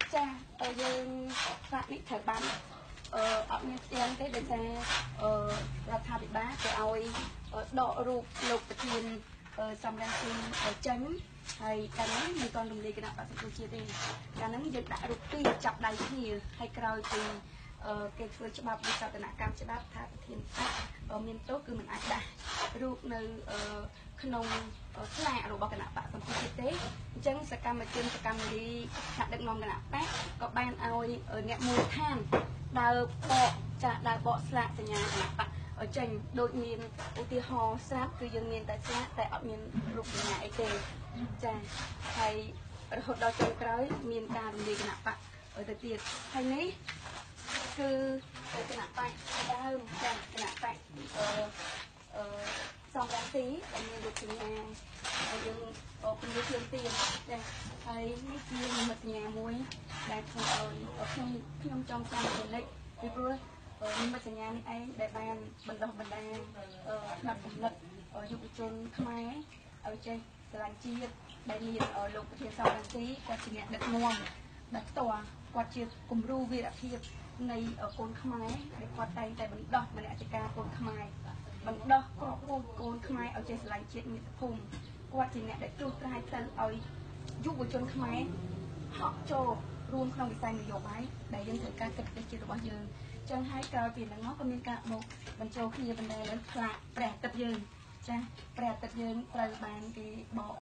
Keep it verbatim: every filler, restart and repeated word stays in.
ចាយើងខ្លះនេះត្រូវបានអឺអត់មានស្ទៀងទេដោយសារអឺរដ្ឋាភិបាលគេឲ្យដករូបលោកប្រធានសំរងស៊ីចេញហើយកាលនេះមិនទាន់រំលាយគណៈបក្សប្រជាជាតិទេកាលហ្នឹងយើងដាក់រូបពីរចាប់ដៃគ្នាហើយក្រោយពីគេធ្វើច្បាប់វិសោធនកម្មច្បាប់ថាប្រធានបក្សមានទោសគឺមិនអាចដាក់រូបនៅក្នុងស្លាករបស់គណៈបក្សសង្គមជាតិទេអញ្ចឹងសកម្មជនសកម្មនីថ្នាក់ដឹកនាំគណៈបក្សក៏បានឲ្យអ្នកមូលដ្ឋានដើរបកចាដើរបកស្លាកសញ្ញាគណៈបក្សចេញដូចមានឧទាហរណ៍ស្រាប់គឺយើងមានតែស្លាកតែអត់មានរូបសញ្ញាអីទេចាហើយរហូតដល់ចុងក្រោយមានការរំលាយគណៈបក្សទៅទៀតហើយនេះគឺគណៈបក្សដើមចាគណៈបក្សអឺអឺសំរងស៊ីដែលមានរូបសញ្ញាហើយយើងពន្យល់ជឿនទៀតចាហើយនេះជានិមិត្តសញ្ញាមួយដែលធ្វើឲ្យខ្ញុំខ្ញុំចង់ចាំទៅនិចពីព្រោះនិមិត្តសញ្ញានេះឯងដែលបានបណ្ដុះបណ្ដាលផ្នែកគំនិតយុវជនខ្មែរឲ្យចេះស្រឡាញ់ជាតិដែលមានលោកប្រធានសំរងស៊ីគាត់ជាអ្នកដឹកនាំដែលផ្ទាល់គាត់ជាគំរូវីរភាពនៃកូនខ្មែរដែលគាត់តែងតែបណ្ដោះមនសិការកូនខ្មែរបណ្ដោះគ្រាប់ពូជកូនខ្មែរឲ្យចេះស្រឡាញ់ជាតិមាតុភូមិគាត់ជាអ្នកដែលត្រួសត្រាយផ្លូវឲ្យយុវជនខ្មែរហក់ចូលរួមក្នុងវិស័យនយោបាយដែលយើងត្រូវការគិតទៅជារបស់យើងចឹងហើយក្រោយពីហ្នឹងមកក៏មានការបូកបញ្ចូលគ្នាបណ្ដាលផ្លាកព្រះអាទិត្យយើងចាព្រះអាទិត្យយើងត្រូវបានគេបក